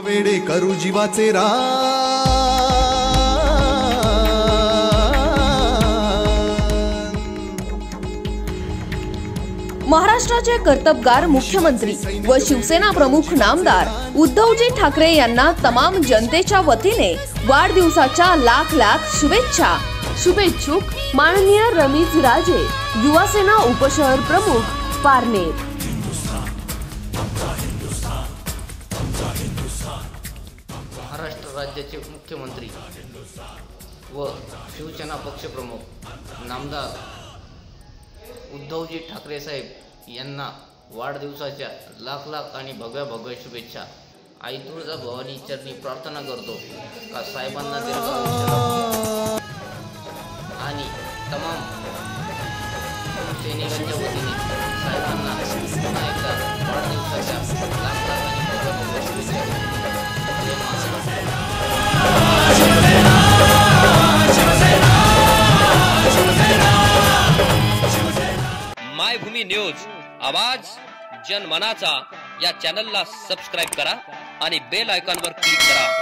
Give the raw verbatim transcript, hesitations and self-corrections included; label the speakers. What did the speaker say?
Speaker 1: वेडे करू जीवाचे रान।
Speaker 2: महाराष्ट्राचे कर्तबगार मुख्यमंत्री व शिवसेना प्रमुख नामदार उद्धवजी ठाकरे यांना तमाम जनतेच्या वतीने वाढदिवसाच्या लाख लाख शुभेच्छा। शुभेच्छुक माननीय रमेश राजे, युवासेना उपशहर प्रमुख पारनेर।
Speaker 3: महाराष्ट्र राज्याचे मुख्यमंत्री व शिवसेना पक्षप्रमुख नामदार उद्धवजी ठाकरे साहेब यांना वाढदिवसाच्या लाख लाख आणि भगव्या भगव्या शुभेच्छा। आई तुळजा भवानी चरणी प्रार्थना करतो का साहेबांना दीर्घायुष्य आणि तमाम सैनिकांच्या वतीने साहेबांना पुन्हा एकदा वाढदिवसाच्या लाख लाख आणि भगव्या भगव्या शुभेच्छा।
Speaker 4: मायभूमी न्यूज आवाज जनमनाचा या चॅनलला सबस्क्राइब करा आणि बेल आयकॉनवर क्लिक करा।